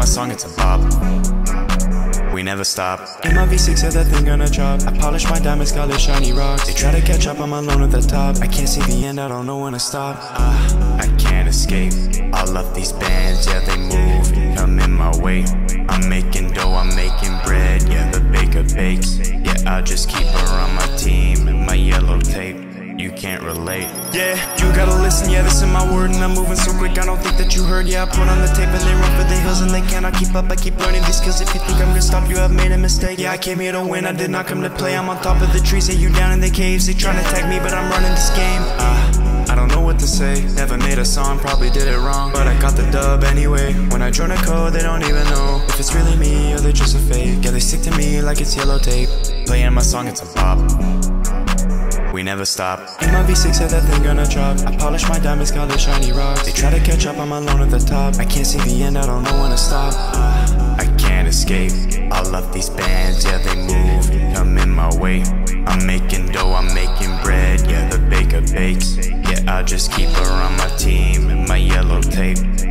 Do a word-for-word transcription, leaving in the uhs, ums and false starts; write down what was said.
my song, it's a bop. We never stop. In my V six, yeah, that thing gonna drop. I polish my diamonds, call it shiny rocks. They try to catch up, I'm alone at the top. I can't see the end, I don't know when to stop. uh, I can't escape. All of these bands, yeah, they move, come in my way. I'm making dough, I'm making bread, yeah, the baker bakes. Yeah, I'll just keep her on my team and my yellow tape. You can't relate. Yeah, you gotta listen, yeah, this is my word. And I'm moving so quick, I don't think that you heard. Yeah, I put on the tape and they run for the hills and they cannot keep up. I keep learning these skills. If you think I'm gonna stop, you have made a mistake. Yeah, I came here to win, I did not come to play. I'm on top of the trees, say you down in the caves. They tryna tag me, but I'm running this game. uh, I don't know what to say. Never made a song, probably did it wrong, but I got the dub anyway. When I join a code, they don't even know if it's really me or they're just a fake. Yeah, they stick to me like it's yellow tape. Playing my song, it's a bop. We never stop. In my V six, yeah, that thing gonna drop. I polish my diamonds, call it shiny rocks. They try to catch up, I'm alone at the top. I can't see the end, I don't know when to stop. uh, I can't escape. All of these bands, yeah, they move, come in my way. I'm making dough, I'm making bread, yeah, the baker bakes. Yeah, I'll just keep her on my team and my yellow tape.